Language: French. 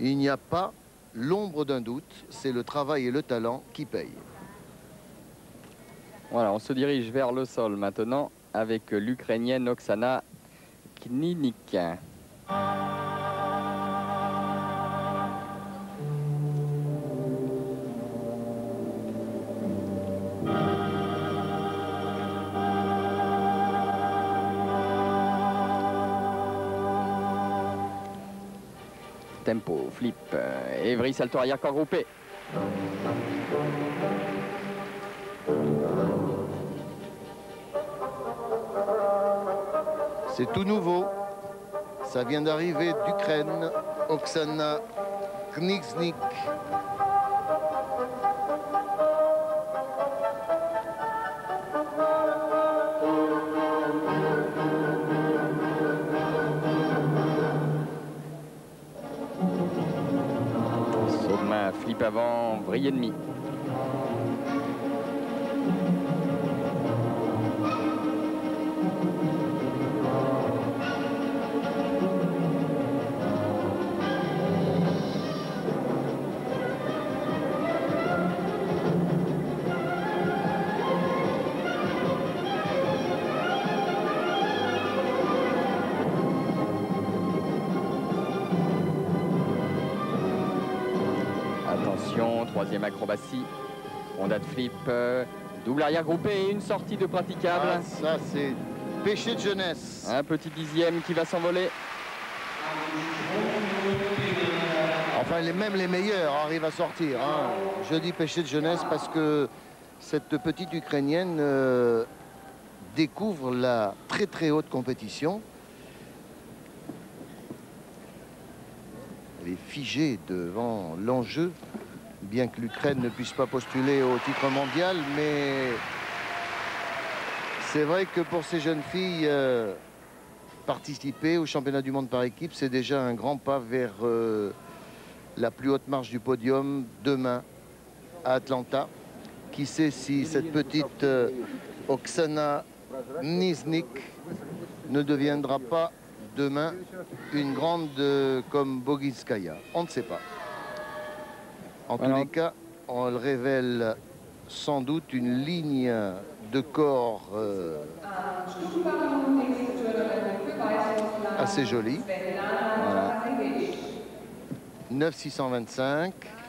Il n'y a pas l'ombre d'un doute, c'est le travail et le talent qui payent. Voilà, on se dirige vers le sol maintenant avec l'Ukrainienne Oksana Kninik. Tempo, flip, Evry, salto arrière, corps groupé. C'est tout nouveau. Ça vient d'arriver d'Ukraine, Oksana Knizik. Saut de main, flip avant, vrille et demi. Attention, troisième acrobatie. Ronda de flip, double arrière groupé et une sortie de praticable. Ah, ça, c'est péché de jeunesse. Un petit dixième qui va s'envoler. Enfin, même les meilleurs arrivent à sortir. Hein. Je dis péché de jeunesse parce que cette petite Ukrainienne découvre la très très haute compétition. Elle est figée devant l'enjeu, bien que l'Ukraine ne puisse pas postuler au titre mondial, mais c'est vrai que pour ces jeunes filles, participer au championnat du monde par équipe, c'est déjà un grand pas vers la plus haute marche du podium demain à Atlanta. Qui sait si cette petite Oksana Knizik ne deviendra pas demain une grande comme Boginskaya. On ne sait pas. En tous les cas, on révèle sans doute une ligne de corps assez jolie. Voilà. 9,625.